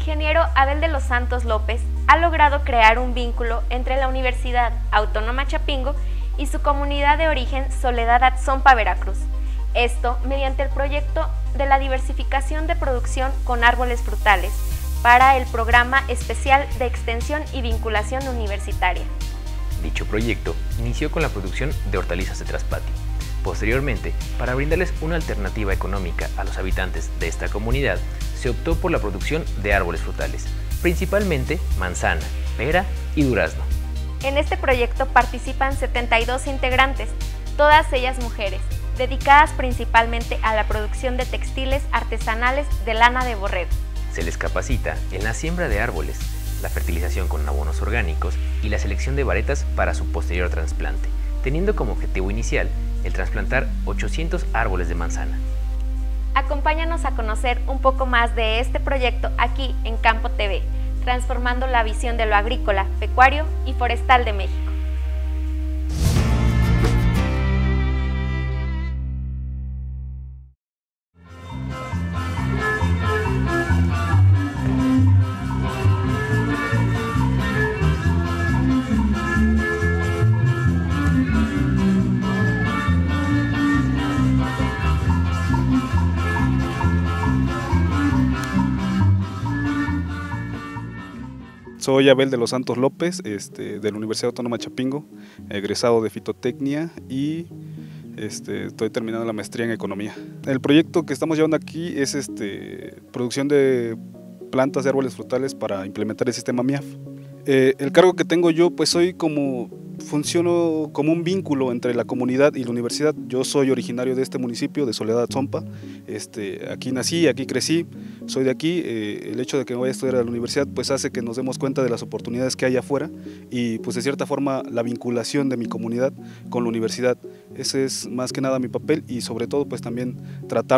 ingeniero Abel de los Santos López ha logrado crear un vínculo entre la Universidad Autónoma Chapingo y su comunidad de origen Soledad Atzompa, Veracruz. Esto mediante el proyecto de la diversificación de producción con árboles frutales para el Programa Especial de Extensión y Vinculación Universitaria. Dicho proyecto inició con la producción de hortalizas de traspatio. Posteriormente, para brindarles una alternativa económica a los habitantes de esta comunidad, se optó por la producción de árboles frutales, principalmente manzana, pera y durazno. En este proyecto participan 72 integrantes, todas ellas mujeres, dedicadas principalmente a la producción de textiles artesanales de lana de borrego. Se les capacita en la siembra de árboles, la fertilización con abonos orgánicos y la selección de varetas para su posterior trasplante, teniendo como objetivo inicial el trasplantar 800 árboles de manzana. Acompáñanos a conocer un poco más de este proyecto aquí en Campo TV, transformando la visión de lo agrícola, pecuario y forestal de México. Soy Abel de los Santos López, de la Universidad Autónoma Chapingo, egresado de fitotecnia y estoy terminando la maestría en economía. El proyecto que estamos llevando aquí es producción de plantas de árboles frutales para implementar el sistema MIAF. El cargo que tengo yo, pues funciono como un vínculo entre la comunidad y la universidad. Yo soy originario de este municipio, de Soledad Atzompa. Aquí nací, aquí crecí, soy de aquí. El hecho de que me vaya a estudiar a la universidad pues hace que nos demos cuenta de las oportunidades que hay afuera y pues de cierta forma la vinculación de mi comunidad con la universidad. Ese es más que nada mi papel y sobre todo pues también tratar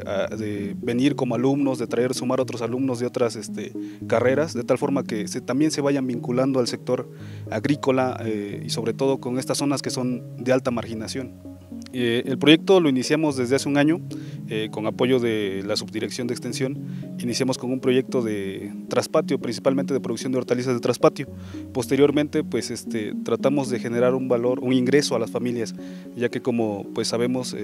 de venir como alumnos, de sumar otros alumnos de otras carreras, de tal forma que también se vayan vinculando al sector agrícola y sobre todo con estas zonas que son de alta marginación. El proyecto lo iniciamos desde hace un año con apoyo de la Subdirección de Extensión. Iniciamos con un proyecto de traspatio, principalmente de producción de hortalizas de traspatio. Posteriormente pues tratamos de generar un valor, un ingreso a las familias, ya que como pues sabemos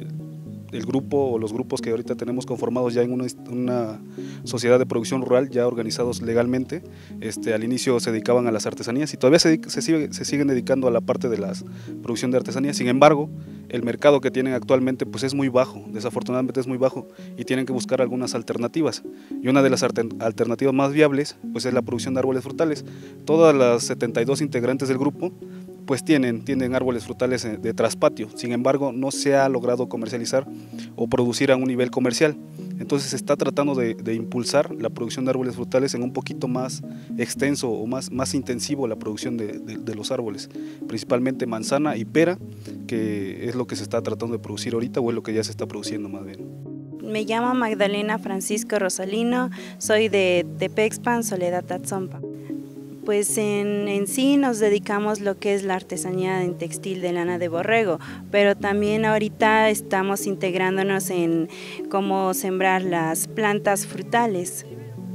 el grupo o los grupos que ahorita tenemos conformados ya en una sociedad de producción rural ya organizados legalmente, al inicio se dedicaban a las artesanías y todavía se siguen dedicando a la parte de la producción de artesanías. Sin embargo, el mercado que tienen actualmente pues es muy bajo, desafortunadamente es muy bajo y tienen que buscar algunas alternativas, y una de las alternativas más viables pues es la producción de árboles frutales. Todas las 72 integrantes del grupo pues tienen árboles frutales de traspatio, sin embargo no se ha logrado comercializar o producir a un nivel comercial. Entonces se está tratando de impulsar la producción de árboles frutales en un poquito más extenso o más intensivo la producción de los árboles, principalmente manzana y pera, que es lo que se está tratando de producir ahorita o es lo que ya se está produciendo más bien. Me llamo Magdalena Francisco Rosalino, soy de Tepexpan, Soledad Atzompa. Pues en sí nos dedicamos lo que es la artesanía en textil de lana de borrego, pero también ahorita estamos integrándonos en cómo sembrar las plantas frutales.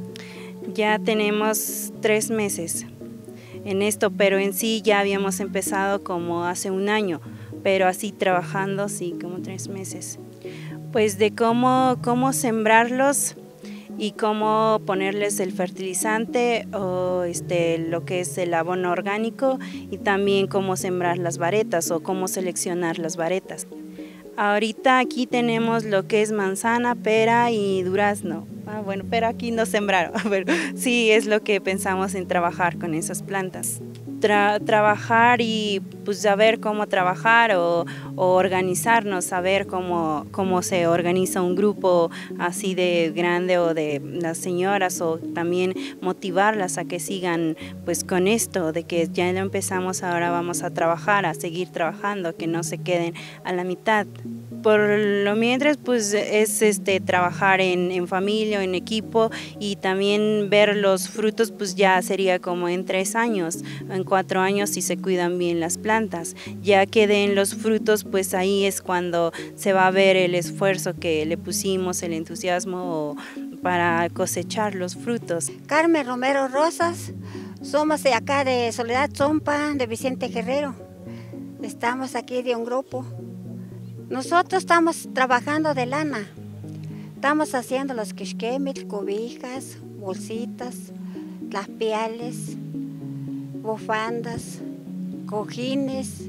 Ya tenemos 3 meses en esto, pero en sí ya habíamos empezado como hace un año, pero así trabajando sí como 3 meses. Pues de cómo sembrarlos y cómo ponerles el fertilizante o lo que es el abono orgánico y también cómo sembrar las varetas o cómo seleccionar las varetas. Ahorita aquí tenemos lo que es manzana, pera y durazno. Bueno, pero aquí no sembraron, pero sí es lo que pensamos en trabajar con esas plantas. Trabajar y pues saber cómo trabajar o organizarnos, saber cómo se organiza un grupo así de grande o de las señoras, o también motivarlas a que sigan pues con esto, de que ya lo empezamos, ahora vamos a trabajar, a seguir trabajando, que no se queden a la mitad. por lo mientras pues es trabajar en familia o en equipo, y también ver los frutos pues ya sería como en 3 años, en 4 años si se cuidan bien las plantas. Ya que den los frutos pues ahí es cuando se va a ver el esfuerzo que le pusimos, el entusiasmo para cosechar los frutos. Carmen Romero Rosas, somos de acá de Soledad Atzompa, de Vicente Guerrero. Estamos aquí de un grupo. Nosotros estamos trabajando de lana. Estamos haciendo los quixquemil, cobijas, bolsitas, las piales, bufandas, cojines.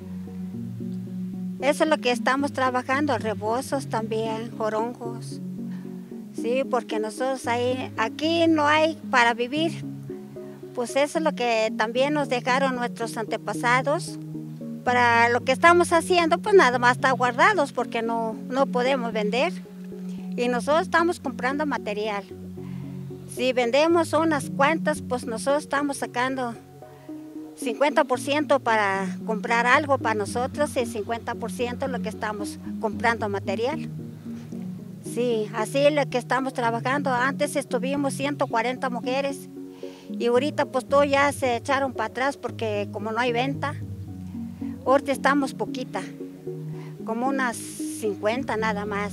Eso es lo que estamos trabajando, rebozos también, jorongos. Sí, porque nosotros aquí no hay para vivir. Pues eso es lo que también nos dejaron nuestros antepasados. Para lo que estamos haciendo, pues nada más está guardados porque no podemos vender. Y nosotros estamos comprando material. Si vendemos unas cuantas, pues nosotros estamos sacando 50% para comprar algo para nosotros y 50% lo que estamos comprando material. Sí, así es lo que estamos trabajando. Antes estuvimos 140 mujeres y ahorita pues todos ya se echaron para atrás porque como no hay venta, ahorita estamos poquita, como unas 50 nada más.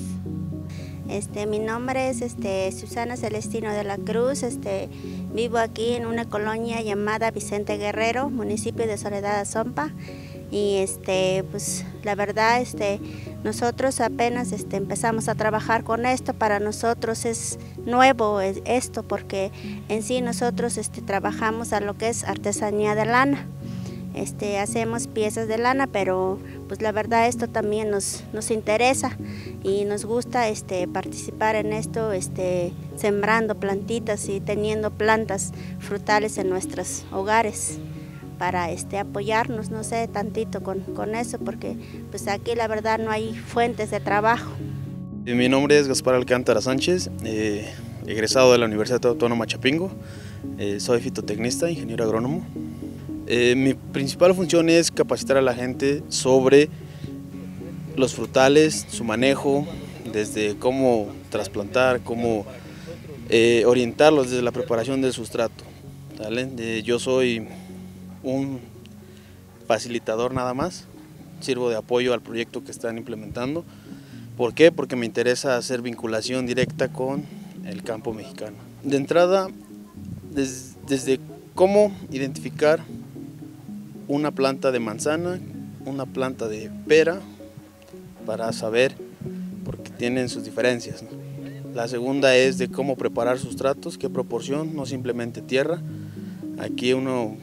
Mi nombre es Susana Celestino de la Cruz, vivo aquí en una colonia llamada Vicente Guerrero, municipio de Soledad Atzompa, y pues la verdad nosotros apenas empezamos a trabajar con esto. Para nosotros es nuevo esto porque en sí nosotros trabajamos a lo que es artesanía de lana. Hacemos piezas de lana, pero pues la verdad esto también nos interesa y nos gusta participar en esto, sembrando plantitas y teniendo plantas frutales en nuestros hogares para apoyarnos, no sé, tantito con eso, porque pues aquí la verdad no hay fuentes de trabajo. Mi nombre es Gaspar Alcántara Sánchez, egresado de la Universidad Autónoma Chapingo, soy fitotecnista, ingeniero agrónomo. Mi principal función es capacitar a la gente sobre los frutales, su manejo, desde cómo trasplantar, cómo orientarlos desde la preparación del sustrato. ¿Vale? Yo soy un facilitador nada más, sirvo de apoyo al proyecto que están implementando. ¿Por qué? Porque me interesa hacer vinculación directa con el campo mexicano. De entrada, desde cómo identificar una planta de manzana, una planta de pera, para saber, porque tienen sus diferencias, ¿no? La segunda es de cómo preparar sustratos, qué proporción, no simplemente tierra. Aquí uno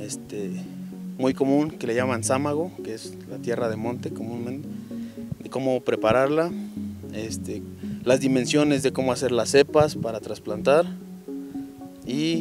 muy común que le llaman sámago, que es la tierra de monte comúnmente, de cómo prepararla, las dimensiones de cómo hacer las cepas para trasplantar y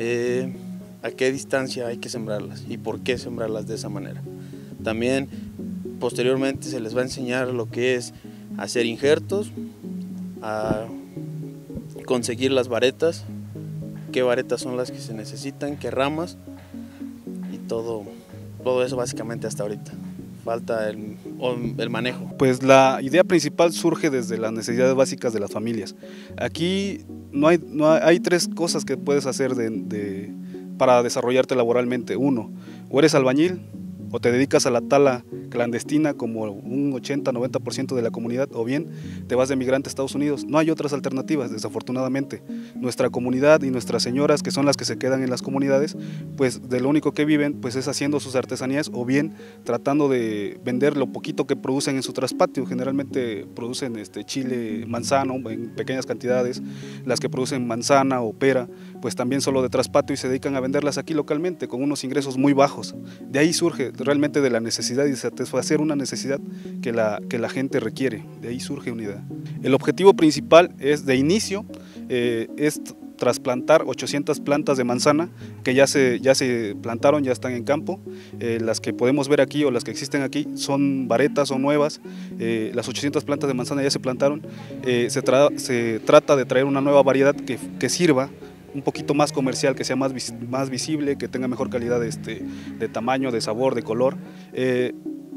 a qué distancia hay que sembrarlas y por qué sembrarlas de esa manera. También posteriormente se les va a enseñar lo que es hacer injertos, a conseguir las varetas, qué varetas son las que se necesitan, qué ramas y todo eso básicamente hasta ahorita. Falta el manejo. Pues la idea principal surge desde las necesidades básicas de las familias. Aquí hay 3 cosas que puedes hacer para desarrollarte laboralmente. Uno, o eres albañil, o te dedicas a la tala clandestina como un 80-90% de la comunidad, o bien te vas de migrante a Estados Unidos. No hay otras alternativas, desafortunadamente. Nuestra comunidad y nuestras señoras, que son las que se quedan en las comunidades, pues de lo único que viven pues es haciendo sus artesanías o bien tratando de vender lo poquito que producen en su traspatio. Generalmente producen chile, manzano en pequeñas cantidades. Las que producen manzana o pera pues también solo de traspatio y se dedican a venderlas aquí localmente con unos ingresos muy bajos. De ahí surge realmente de la necesidad y satisfacer una necesidad que la gente requiere. De ahí surge unidad. El objetivo principal es de inicio es trasplantar 800 plantas de manzana que ya se plantaron, ya están en campo. Las que podemos ver aquí o las que existen aquí son varetas, son nuevas. Las 800 plantas de manzana ya se plantaron. Se trata de traer una nueva variedad que sirva un poquito más comercial, que sea más visible, que tenga mejor calidad de tamaño, de sabor, de color.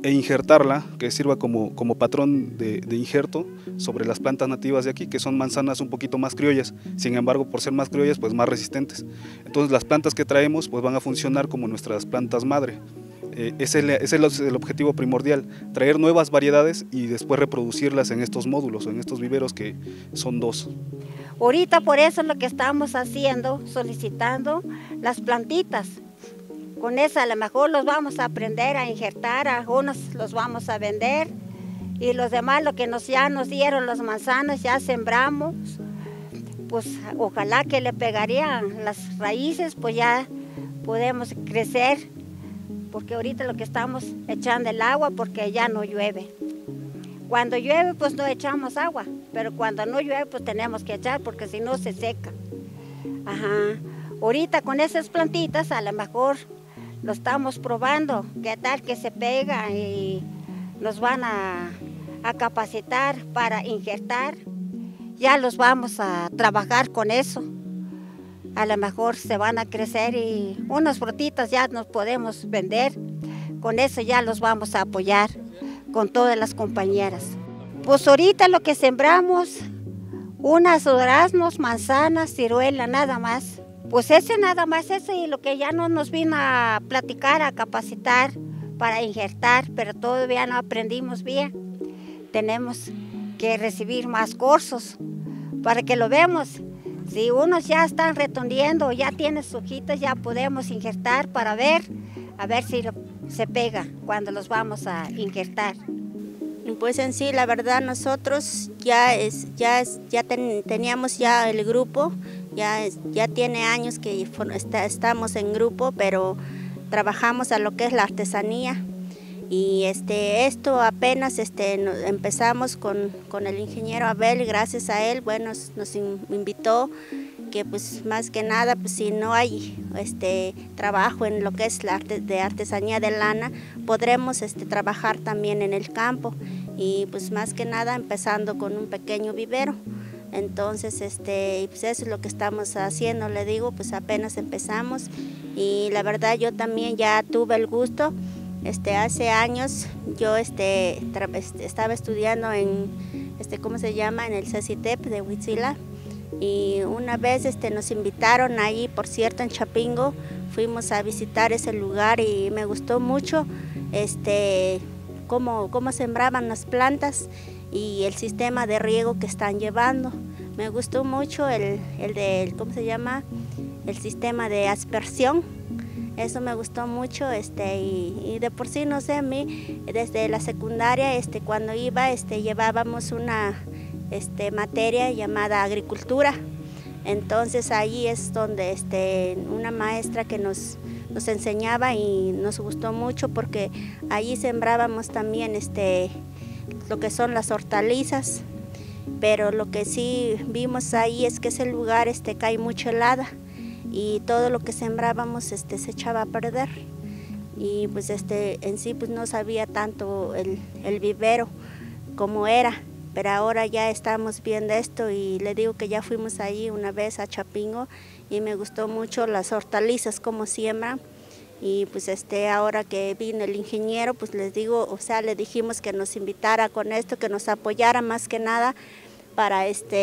e injertarla, que sirva como patrón de injerto sobre las plantas nativas de aquí, que son manzanas un poquito más criollas, sin embargo por ser más criollas pues más resistentes. Entonces las plantas que traemos pues van a funcionar como nuestras plantas madre. Ese es el objetivo primordial, traer nuevas variedades y después reproducirlas en estos módulos, en estos viveros que son 2. Ahorita por eso es lo que estamos haciendo, solicitando las plantitas. Con eso a lo mejor los vamos a aprender a injertar, algunos los vamos a vender y los demás lo que ya nos dieron las manzanas ya sembramos, pues ojalá que le pegarían las raíces, pues ya podemos crecer, porque ahorita lo que estamos echando el agua porque ya no llueve. Cuando llueve pues no echamos agua, pero cuando no llueve pues tenemos que echar porque si no se seca. Ajá. Ahorita con esas plantitas a lo mejor lo estamos probando, qué tal que se pega y nos van a capacitar para injertar. Ya los vamos a trabajar con eso. A lo mejor se van a crecer y unas frutitas ya nos podemos vender. Con eso ya los vamos a apoyar con todas las compañeras. Pues ahorita lo que sembramos, unas duraznos, manzanas, ciruela, nada más. Pues ese nada más, ese y lo que ya no nos vino a platicar, a capacitar para injertar, pero todavía no aprendimos bien. Tenemos que recibir más cursos para que lo vemos. Si unos ya están retundiendo, ya tienen sus hojitas, ya podemos injertar para ver, a ver si se pega cuando los vamos a injertar. Pues en sí, la verdad, nosotros teníamos ya el grupo, ya tiene años que estamos en grupo, pero trabajamos a lo que es la artesanía. Y esto apenas empezamos con el ingeniero Abel, gracias a él, bueno, nos invitó que pues más que nada, pues si no hay trabajo en lo que es la de artesanía de lana, podremos trabajar también en el campo y pues más que nada empezando con un pequeño vivero. Entonces pues eso es lo que estamos haciendo, le digo, pues apenas empezamos y la verdad yo también ya tuve el gusto. Hace años yo estaba estudiando en, ¿cómo se llama? En el CECITEP de Huitzila y una vez nos invitaron ahí, por cierto, en Chapingo, fuimos a visitar ese lugar y me gustó mucho cómo sembraban las plantas y el sistema de riego que están llevando. Me gustó mucho ¿cómo se llama? El sistema de aspersión. Eso me gustó mucho y de por sí, no sé, a mí desde la secundaria cuando iba llevábamos una materia llamada agricultura. Entonces ahí es donde una maestra que nos enseñaba y nos gustó mucho porque allí sembrábamos también lo que son las hortalizas, pero lo que sí vimos ahí es que ese lugar cae mucha helada y todo lo que sembrábamos se echaba a perder y pues en sí pues no sabía tanto el vivero como era, pero ahora ya estamos viendo esto y le digo que ya fuimos ahí una vez a Chapingo y me gustó mucho las hortalizas como siembran y pues ahora que vino el ingeniero pues les digo, o sea, le dijimos que nos invitara con esto, que nos apoyara más que nada para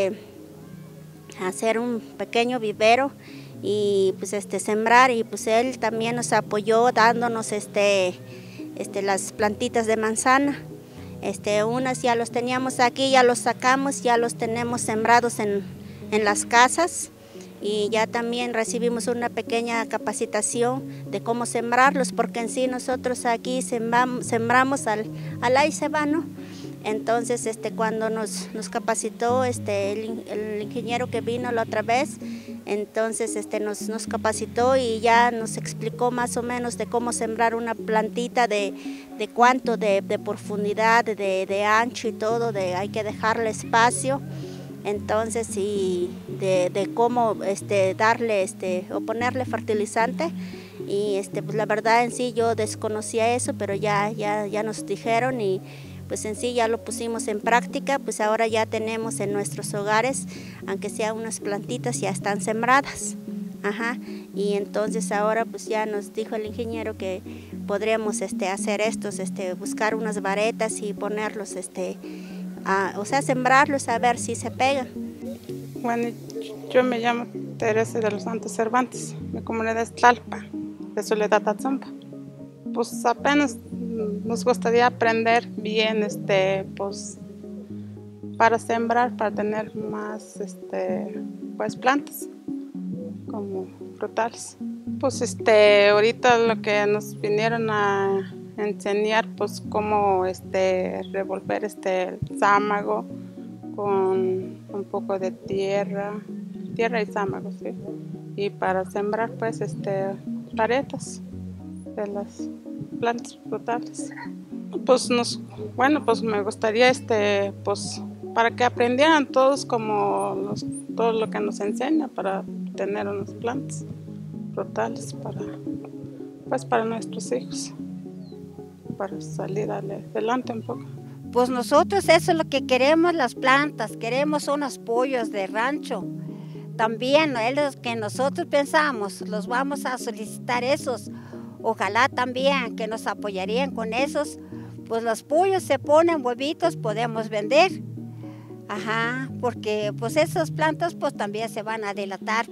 hacer un pequeño vivero y pues sembrar y pues él también nos apoyó dándonos las plantitas de manzana. Unas ya los teníamos aquí, ya los sacamos, ya los tenemos sembrados en las casas y ya también recibimos una pequeña capacitación de cómo sembrarlos porque en sí nosotros aquí sembramos al ahí se va, ¿no? Entonces cuando nos capacitó el ingeniero que vino la otra vez, entonces nos capacitó y ya nos explicó más o menos de cómo sembrar una plantita, de cuánto de profundidad, de ancho y todo, hay que dejarle espacio. Entonces y de cómo darle o ponerle fertilizante y pues la verdad en sí yo desconocía eso, pero ya nos dijeron y pues en sí ya lo pusimos en práctica, pues ahora ya tenemos en nuestros hogares, aunque sea unas plantitas ya están sembradas. Ajá. Y entonces ahora pues ya nos dijo el ingeniero que podríamos hacer estos, buscar unas varetas y ponerlos, o sea, sembrarlos a ver si se pegan. Bueno, yo me llamo Teresa de los Santos Cervantes, mi comunidad es Tlalpa, de Soledad Atzompa. Pues apenas nos gustaría aprender bien, pues para sembrar, para tener más, pues plantas como frutales. Pues ahorita lo que nos vinieron a enseñar, pues cómo revolver el zámago con un poco de tierra y zámago, sí. Y para sembrar, pues, varetas de las plantas frutales. Pues pues me gustaría, pues, para que aprendieran todos todo lo que nos enseña para tener unas plantas frutales para nuestros hijos, para salir adelante un poco. Pues nosotros eso es lo que queremos, las plantas, queremos unos pollos de rancho. También es lo que nosotros pensamos, los vamos a solicitar esos. Ojalá también que nos apoyarían con esos. Pues los pollos se ponen huevitos, podemos vender. Ajá, porque pues esas plantas pues también se van a dilatar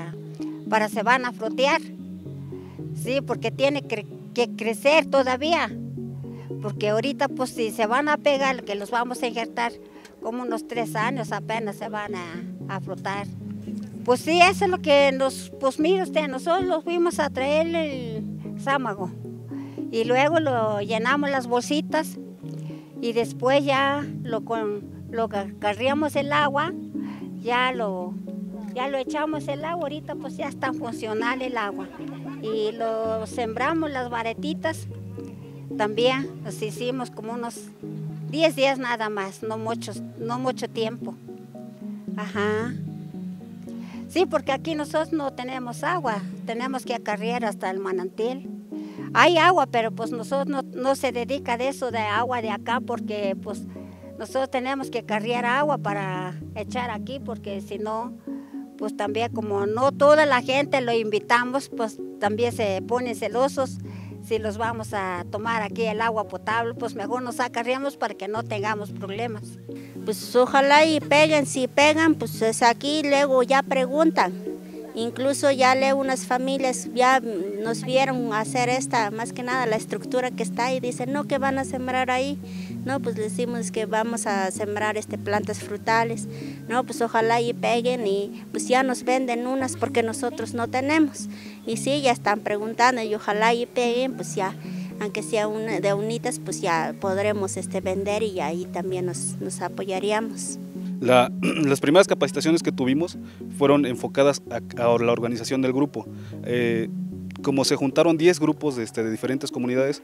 se van a frutear. Sí, porque tiene que crecer todavía. Porque ahorita pues si se van a pegar, que los vamos a injertar como unos 3 años apenas se van a frutar. Pues sí, eso es lo que pues mire usted, nosotros los fuimos a traer el zámago y luego lo llenamos las bolsitas y después ya lo agarramos el agua, ya lo echamos el agua, ahorita pues ya está funcional el agua y lo sembramos las varetitas. También los hicimos como unos 10 días nada más, no mucho tiempo. Ajá. Sí, porque aquí nosotros no tenemos agua, tenemos que acarrear hasta el manantial. Hay agua, pero pues nosotros no se dedica de eso de agua de acá porque pues nosotros tenemos que acarrear agua para echar aquí porque si no, pues también como no toda la gente lo invitamos, pues también se ponen celosos. Si los vamos a tomar aquí el agua potable, pues mejor nos acarreamos para que no tengamos problemas. Pues ojalá y peguen, si pegan, pues es aquí luego ya preguntan. Incluso ya luego unas familias ya nos vieron hacer más que nada la estructura que está ahí, dicen, no, que van a sembrar ahí. No, pues les decimos que vamos a sembrar plantas frutales. No, pues ojalá y peguen y pues ya nos venden unas porque nosotros no tenemos. Y sí, ya están preguntando y ojalá y peguen, pues ya, aunque sea de unitas, pues ya podremos vender y ahí también nos apoyaríamos. Las primeras capacitaciones que tuvimos fueron enfocadas a la organización del grupo. Como se juntaron 10 grupos de diferentes comunidades,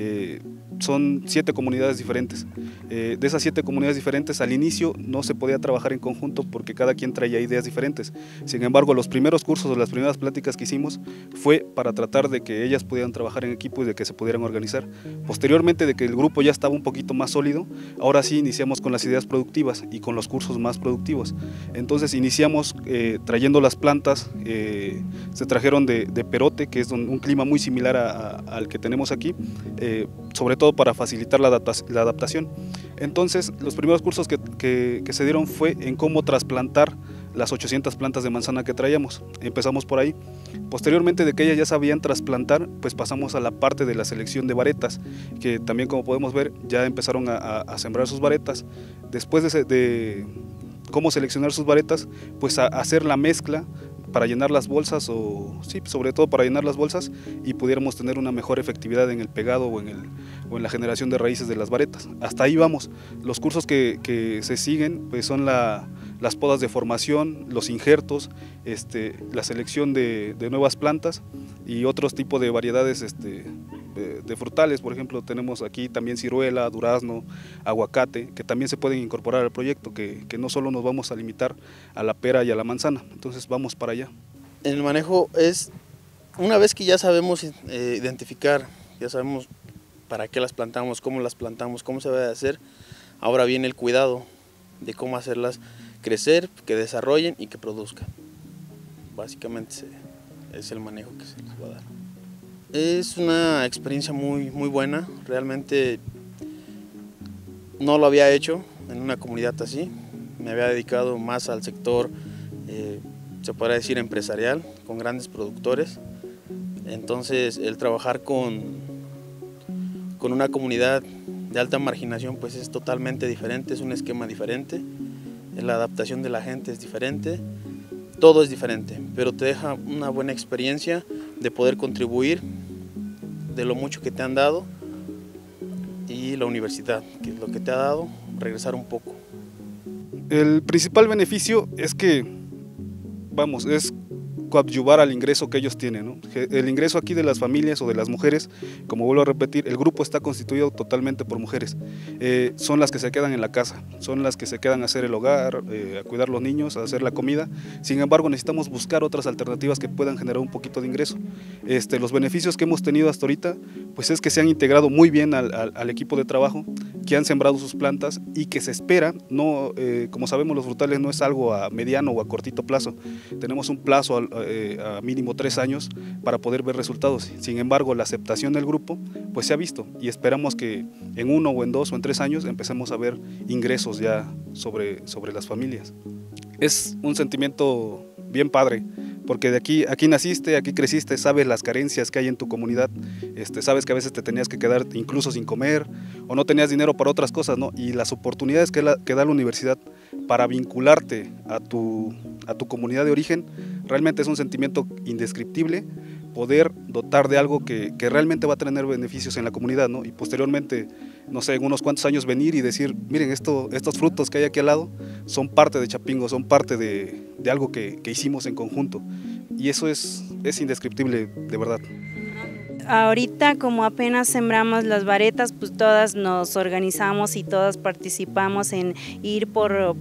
son 7 comunidades diferentes. De esas 7 comunidades diferentes, al inicio no se podía trabajar en conjunto porque cada quien traía ideas diferentes. Sin embargo, los primeros cursos o las primeras pláticas que hicimos fue para tratar de que ellas pudieran trabajar en equipo y de que se pudieran organizar. Posteriormente, de que el grupo ya estaba un poquito más sólido, ahora sí iniciamos con las ideas productivas y con los cursos más productivos. Entonces iniciamos trayendo las plantas, se trajeron de Perote, que es un clima muy similar al que tenemos aquí, sobre todo para facilitar la adaptación. Entonces, los primeros cursos que se dieron fue en cómo trasplantar las 800 plantas de manzana que traíamos. Empezamos por ahí. Posteriormente de que ellas ya sabían trasplantar, pues pasamos a la parte de la selección de varetas, que también, como podemos ver, ya empezaron a sembrar sus varetas. Después de cómo seleccionar sus varetas, pues a hacer la mezcla para llenar las bolsas, sobre todo para llenar las bolsas, y pudiéramos tener una mejor efectividad en el pegado o en la generación de raíces de las varetas. Hasta ahí vamos. Los cursos que se siguen pues son las podas de formación, los injertos, la selección de nuevas plantas y otros tipos de variedades de frutales. Por ejemplo, tenemos aquí también ciruela, durazno, aguacate, que también se pueden incorporar al proyecto, que no solo nos vamos a limitar a la pera y a la manzana, entonces vamos para allá. El manejo es, una vez que ya sabemos identificar, ya sabemos para qué las plantamos, cómo se debe hacer, ahora viene el cuidado de cómo hacerlas crecer, que desarrollen y que produzcan. Básicamente es el manejo que se les va a dar. Es una experiencia muy buena, realmente no lo había hecho en una comunidad así, me había dedicado más al sector, se podría decir empresarial, con grandes productores, entonces el trabajar con una comunidad de alta marginación pues es totalmente diferente, es un esquema diferente, la adaptación de la gente es diferente, todo es diferente, pero te deja una buena experiencia de poder contribuir de lo mucho que te han dado y la universidad, que es lo que te ha dado, regresar un poco. El principal beneficio es que, vamos, es coadyuvar al ingreso que ellos tienen, ¿no? El ingreso aquí de las familias o de las mujeres, como vuelvo a repetir, el grupo está constituido totalmente por mujeres, son las que se quedan en la casa, son las que se quedan a hacer el hogar, a cuidar los niños, a hacer la comida. Sin embargo, necesitamos buscar otras alternativas que puedan generar un poquito de ingreso. Los beneficios que hemos tenido hasta ahorita, pues es que se han integrado muy bien al equipo de trabajo, que han sembrado sus plantas y que se espera, no, como sabemos los frutales no es algo a mediano o a cortito plazo, tenemos un plazo a mínimo 3 años para poder ver resultados. Sin embargo, la aceptación del grupo pues se ha visto y esperamos que en 1 o en 2 o en 3 años empecemos a ver ingresos ya sobre las familias. Es un sentimiento bien padre, porque aquí naciste, aquí creciste, sabes las carencias que hay en tu comunidad, sabes que a veces te tenías que quedar incluso sin comer o no tenías dinero para otras cosas, ¿no? Y las oportunidades que da la universidad para vincularte a tu comunidad de origen, realmente es un sentimiento indescriptible, poder dotar de algo que realmente va a tener beneficios en la comunidad, ¿no? Y posteriormente, no sé, en unos cuantos años venir y decir, miren, estos frutos que hay aquí al lado son parte de Chapingo, son parte de algo que hicimos en conjunto, y eso es indescriptible, de verdad. Ahorita, como apenas sembramos las varetas, pues todas nos organizamos y todas participamos en ir por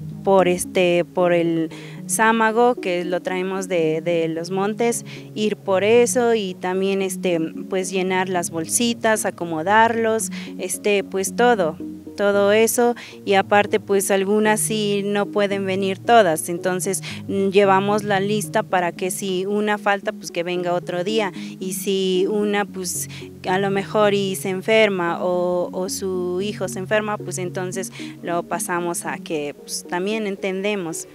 el sámago, que lo traemos de los montes, ir por eso y también pues llenar las bolsitas, acomodarlos, pues todo eso, y aparte pues algunas sí no pueden venir todas, entonces llevamos la lista para que si una falta pues que venga otro día, y si una pues a lo mejor y se enferma o su hijo se enferma, pues entonces lo pasamos a que pues también entendemos.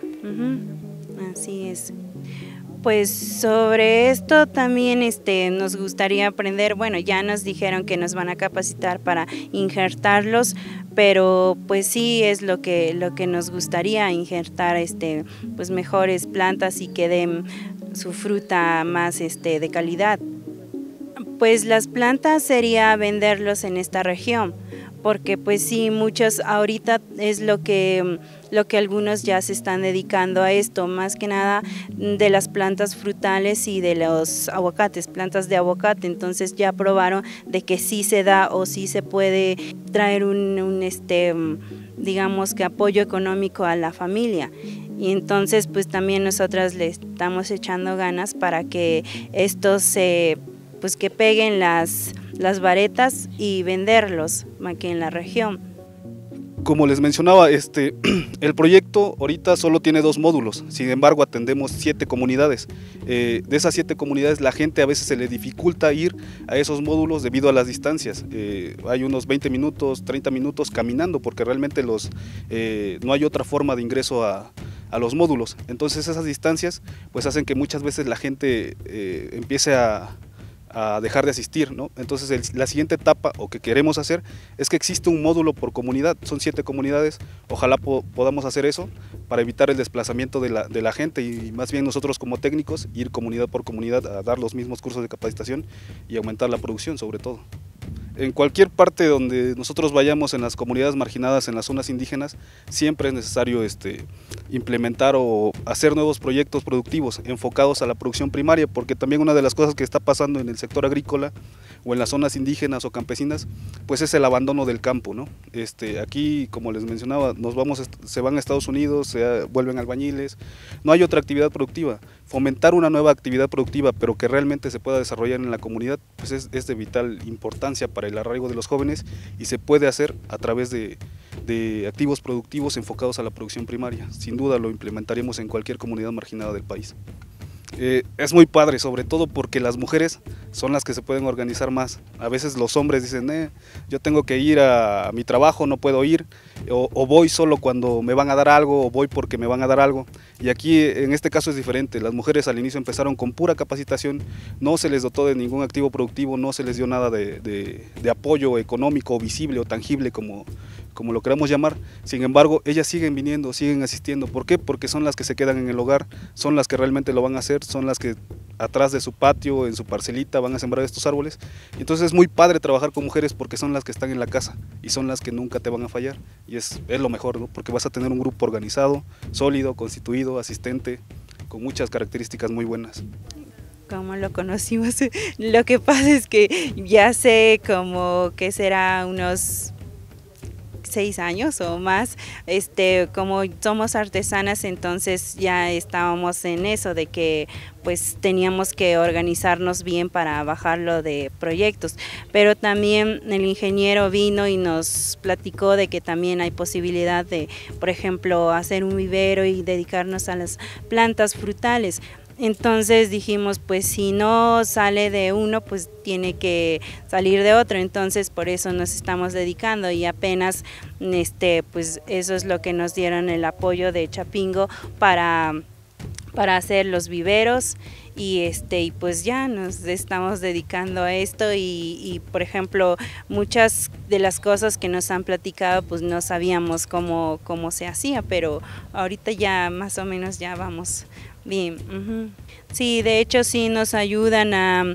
Así es. Pues sobre esto también nos gustaría aprender, bueno, ya nos dijeron que nos van a capacitar para injertarlos, pero pues sí es lo que nos gustaría, injertar pues mejores plantas y que den su fruta más de calidad. Pues las plantas sería venderlos en esta región, porque pues sí, muchos ahorita es lo que algunos ya se están dedicando a esto, más que nada de las plantas frutales y de los aguacates, plantas de aguacate, entonces ya probaron de que sí se da o sí se puede traer digamos que apoyo económico a la familia. Y entonces pues también nosotras le estamos echando ganas para que estos pues que peguen las varetas y venderlos aquí en la región. Como les mencionaba, el proyecto ahorita solo tiene 2 módulos, sin embargo atendemos 7 comunidades. De esas 7 comunidades la gente a veces se le dificulta ir a esos módulos debido a las distancias. Hay unos 20 minutos, 30 minutos caminando, porque realmente no hay otra forma de ingreso a los módulos. Entonces esas distancias pues hacen que muchas veces la gente empiece a dejar de asistir, ¿no? Entonces la siguiente etapa o que queremos hacer es que existe un módulo por comunidad, son 7 comunidades, ojalá podamos hacer eso para evitar el desplazamiento de la gente, y más bien nosotros como técnicos ir comunidad por comunidad a dar los mismos cursos de capacitación y aumentar la producción sobre todo. En cualquier parte donde nosotros vayamos, en las comunidades marginadas, en las zonas indígenas, siempre es necesario implementar o hacer nuevos proyectos productivos enfocados a la producción primaria, porque también una de las cosas que está pasando en el sector agrícola o en las zonas indígenas o campesinas, pues es el abandono del campo, ¿no? Aquí, como les mencionaba, se van a Estados Unidos, se vuelven albañiles, no hay otra actividad productiva. Fomentar una nueva actividad productiva, pero que realmente se pueda desarrollar en la comunidad, pues es de vital importancia para el arraigo de los jóvenes, y se puede hacer a través de activos productivos enfocados a la producción primaria. Sin duda lo implementaremos en cualquier comunidad marginada del país. Es muy padre, sobre todo porque las mujeres son las que se pueden organizar más. A veces los hombres dicen, yo tengo que ir a mi trabajo, no puedo ir, o voy solo cuando me van a dar algo, o voy porque me van a dar algo. Y aquí en este caso es diferente, las mujeres al inicio empezaron con pura capacitación, no se les dotó de ningún activo productivo, no se les dio nada de apoyo económico, visible o tangible como lo queramos llamar. Sin embargo, ellas siguen viniendo, siguen asistiendo. ¿Por qué? Porque son las que se quedan en el hogar, son las que realmente lo van a hacer, son las que atrás de su patio, en su parcelita, van a sembrar estos árboles. Entonces es muy padre trabajar con mujeres porque son las que están en la casa y son las que nunca te van a fallar. Y es lo mejor, ¿no? Porque vas a tener un grupo organizado, sólido, constituido, asistente, con muchas características muy buenas. ¿Cómo lo conocimos? Lo que pasa es que ya sé como que será unos 6 años o más, como somos artesanas, entonces ya estábamos en eso de que pues teníamos que organizarnos bien para bajarlo de proyectos, pero también el ingeniero vino y nos platicó de que también hay posibilidad de, por ejemplo, hacer un vivero y dedicarnos a las plantas frutales. Entonces dijimos, pues si no sale de uno, pues tiene que salir de otro, entonces por eso nos estamos dedicando y apenas pues eso es lo que nos dieron el apoyo de Chapingo para hacer los viveros y pues ya nos estamos dedicando a esto y por ejemplo muchas de las cosas que nos han platicado pues no sabíamos cómo se hacía, pero ahorita ya más o menos ya vamos bien. Sí, de hecho sí nos ayudan a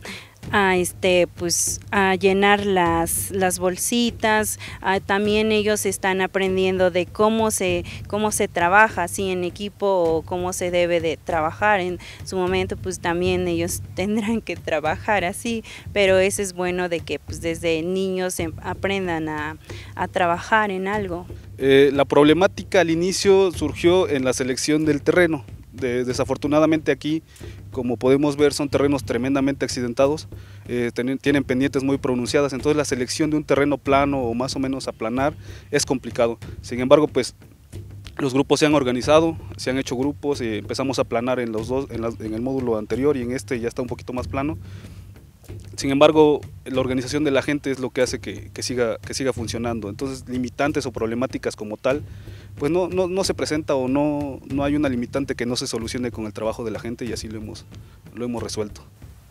llenar las bolsitas. También ellos están aprendiendo de cómo se trabaja así en equipo o cómo se debe de trabajar. En su momento pues también ellos tendrán que trabajar así, pero eso es bueno de que pues desde niños aprendan a trabajar en algo. La problemática al inicio surgió en la selección del terreno. Desafortunadamente aquí, como podemos ver, son terrenos tremendamente accidentados, tienen pendientes muy pronunciadas, entonces la selección de un terreno plano o más o menos aplanar es complicado. Sin embargo, pues los grupos se han organizado, se han hecho grupos y empezamos a aplanar en los dos, en el módulo anterior y en este ya está un poquito más plano. Sin embargo, la organización de la gente es lo que hace que siga funcionando. Entonces, limitantes o problemáticas como tal, pues no se presenta o no hay una limitante que no se solucione con el trabajo de la gente y así lo hemos resuelto.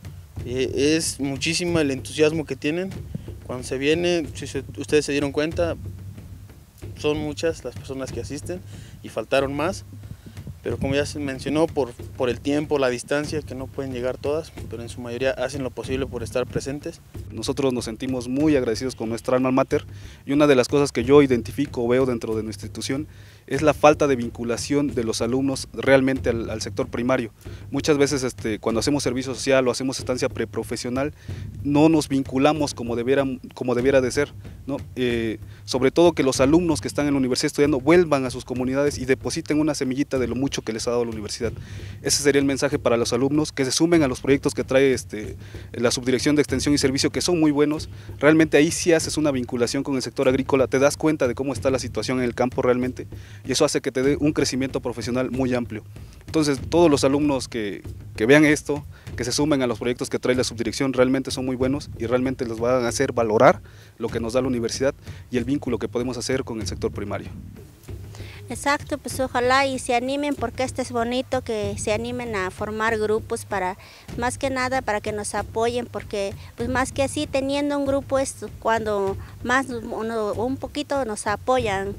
Es muchísimo el entusiasmo que tienen. Cuando se viene, si ustedes se dieron cuenta, son muchas las personas que asisten y faltaron más. Pero como ya se mencionó, por el tiempo, la distancia, que no pueden llegar todas, pero en su mayoría hacen lo posible por estar presentes. Nosotros nos sentimos muy agradecidos con nuestra alma mater y una de las cosas que yo identifico o veo dentro de nuestra institución es la falta de vinculación de los alumnos realmente al sector primario. Muchas veces cuando hacemos servicio social o hacemos estancia preprofesional no nos vinculamos como debiera de ser, ¿no? Sobre todo que los alumnos que están en la universidad estudiando vuelvan a sus comunidades y depositen una semillita de lo mucho que les ha dado la universidad. Ese sería el mensaje para los alumnos, que se sumen a los proyectos que trae la Subdirección de Extensión y Servicio, que son muy buenos. Realmente ahí sí haces una vinculación con el sector agrícola, te das cuenta de cómo está la situación en el campo realmente y eso hace que te dé un crecimiento profesional muy amplio. Entonces todos los alumnos que vean esto, que se sumen a los proyectos que trae la subdirección, realmente son muy buenos y realmente los van a hacer valorar lo que nos da la universidad y el vínculo que podemos hacer con el sector primario. Exacto, pues ojalá y se animen, porque es bonito que se animen a formar grupos para, más que nada para que nos apoyen, porque pues más que así teniendo un grupo es cuando más un poquito nos apoyan,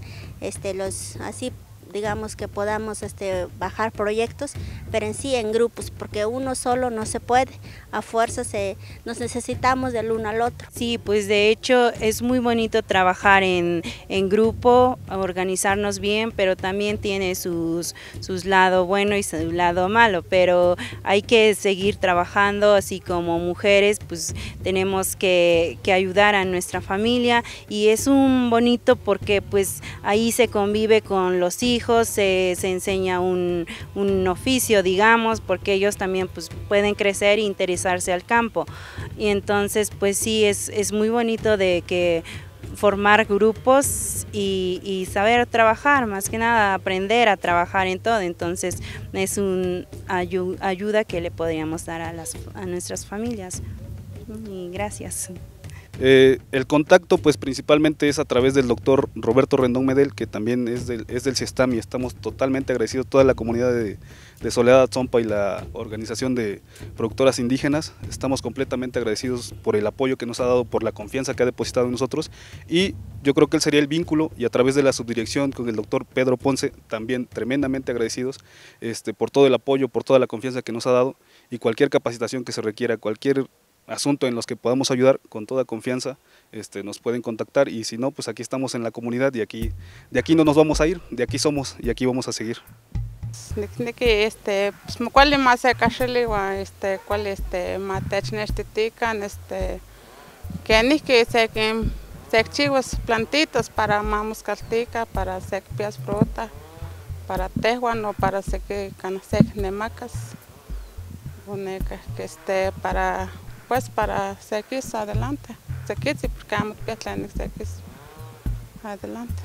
así digamos que podamos bajar proyectos, pero en sí en grupos, porque uno solo no se puede, a fuerza nos necesitamos del uno al otro. Sí, pues de hecho es muy bonito trabajar en grupo, organizarnos bien, pero también tiene sus lado bueno y su lado malo, pero hay que seguir trabajando, así como mujeres, pues tenemos que ayudar a nuestra familia y es un bonito porque pues ahí se convive con los hijos, se enseña un oficio, digamos, porque ellos también pues pueden crecer e interesarse al campo. Y entonces pues sí, es muy bonito de que formar grupos y saber trabajar, más que nada aprender a trabajar en todo. Entonces es una ayuda que le podríamos dar a nuestras familias. Y gracias. El contacto pues principalmente es a través del doctor Roberto Rendón Medel, que también es del CIESTAM, y estamos totalmente agradecidos, toda la comunidad de Soledad Atzompa y la organización de productoras indígenas. Estamos completamente agradecidos por el apoyo que nos ha dado, por la confianza que ha depositado en nosotros, y yo creo que él sería el vínculo, y a través de la subdirección con el doctor Pedro Ponce, también tremendamente agradecidos por todo el apoyo, por toda la confianza que nos ha dado, y cualquier capacitación que se requiera, cualquier asunto en los que podamos ayudar, con toda confianza nos pueden contactar, y si no, pues aquí estamos en la comunidad, y de aquí no nos vamos a ir, de aquí somos y aquí vamos a seguir. Pues cuál más se cacheliwa, cuál matechnestican, que ni que se chivos plantitas para mamuscaltica, para sec pias fruta, para tejuan o para sec canasec nemacas, que para pues para seguir adelante, seguir porque amo piatlan seguir adelante.